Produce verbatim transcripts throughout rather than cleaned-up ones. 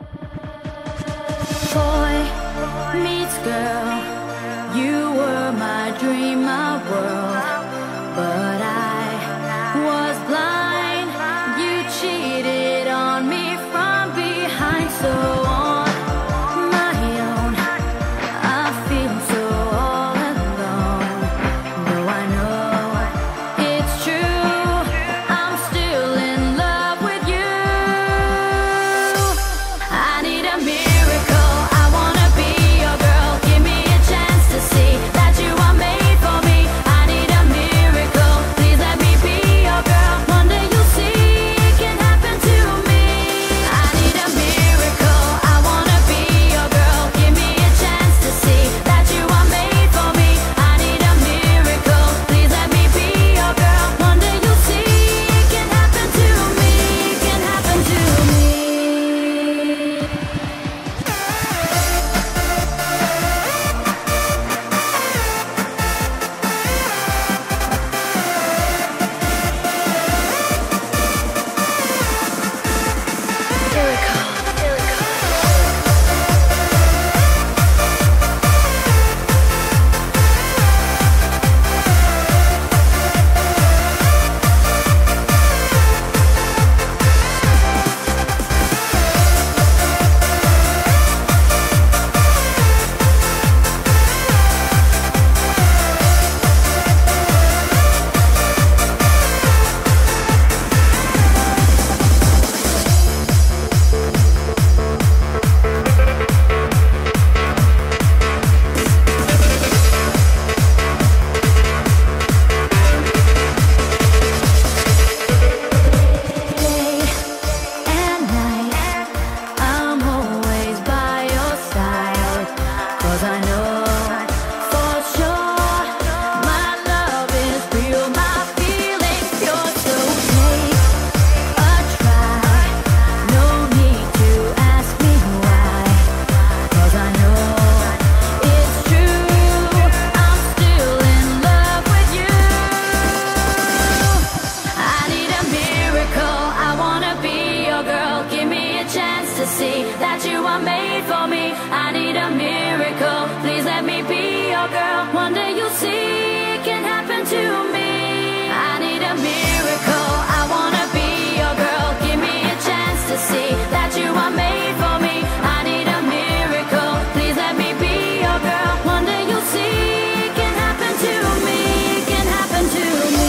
Boy meets girl, you were my dream, my world, but I was blind. You cheated on me from behind, so on my own I feel so all alone. Though I know it's true, I'm still in love with you. I need a miracle, I wanna be your girl. Give me a chance to see that you are made for me. I need a miracle, please let me be your girl. One day you'll see it can happen to me. I need a miracle, I wanna be your girl. Give me a chance to see that you are made for me. I need a miracle, please let me be your girl. One day you'll see it can happen to me, can happen to me. Day and night, I'm always by your side. 'Cause I know for sure my love is real, my feelings pure. So take a try, no need to ask me why. 'Cause I know it's true, I'm still in love with you. I need a miracle, I wanna be your girl. Give me a chance to see that you are made for me. I need a miracle, please let me be your girl. One day you'll see it can happen to me. I need a miracle, I wanna be your girl. Give me a chance to see that you are made for me. I need a miracle, please let me be your girl. One day you'll see it can happen to me, can happen to me.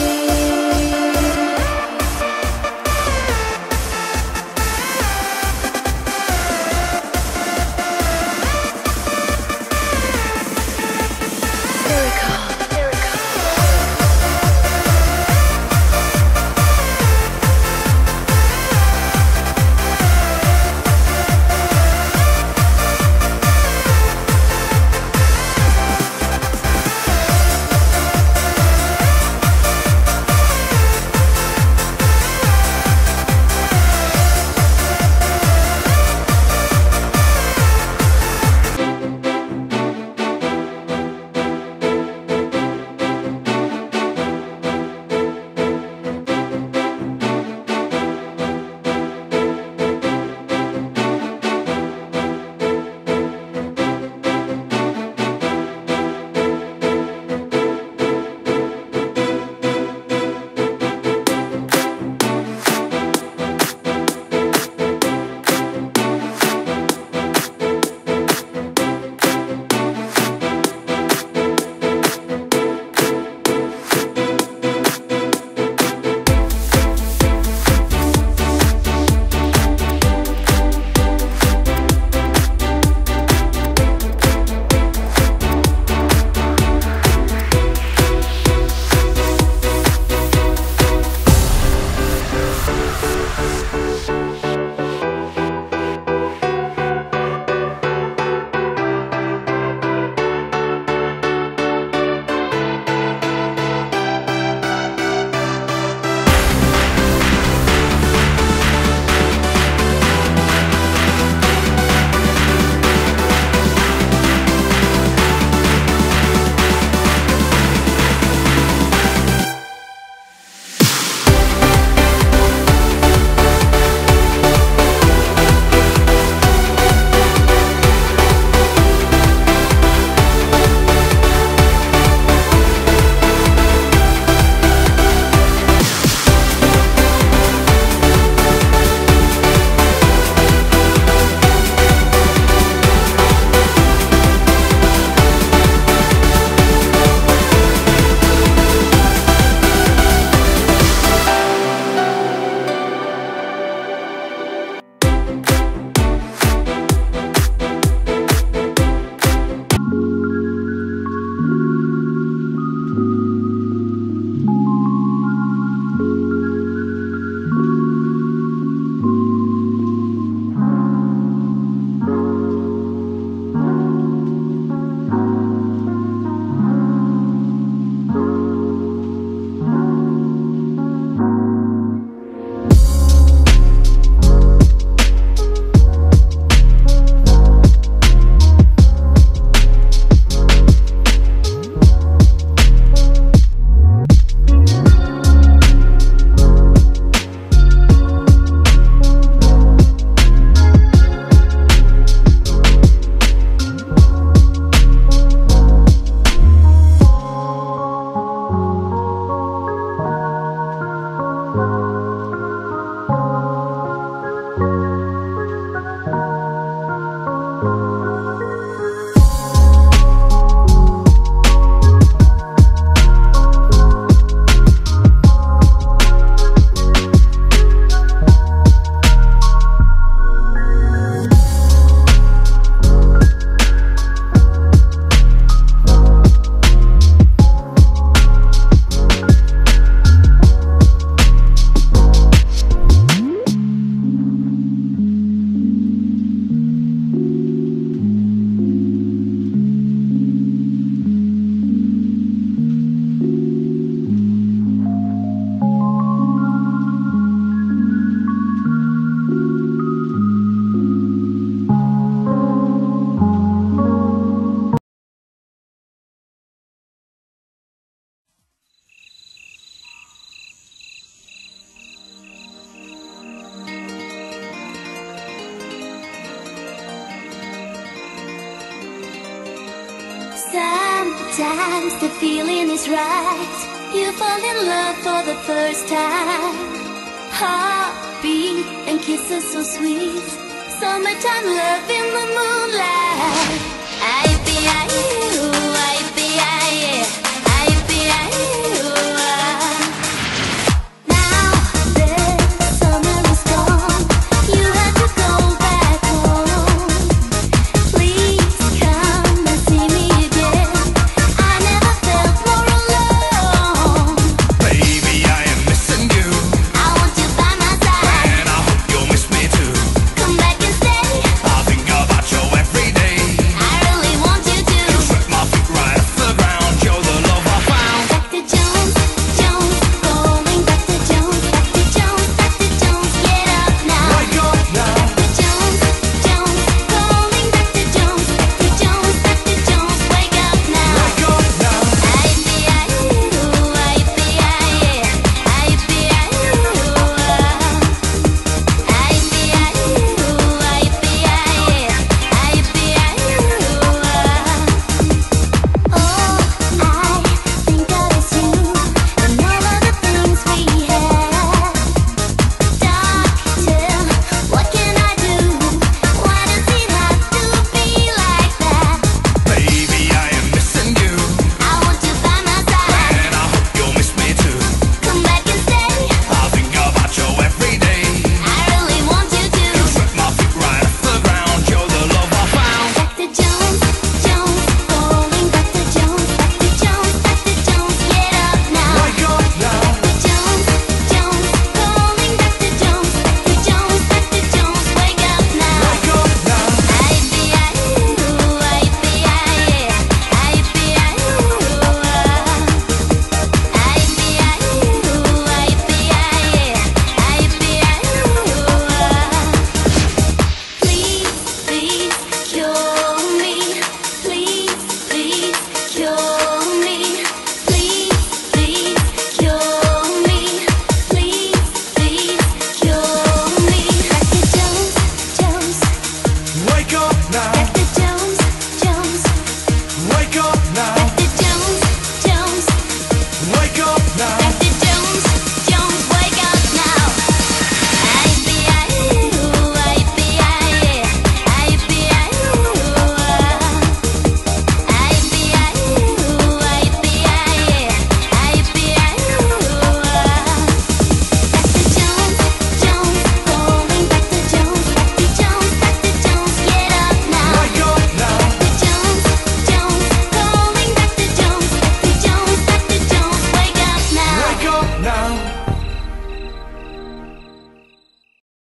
Sometimes the feeling is right. You fall in love for the first time. Heartbeat and kisses so sweet. Summertime love in the moonlight. I be I you, I be I yeah.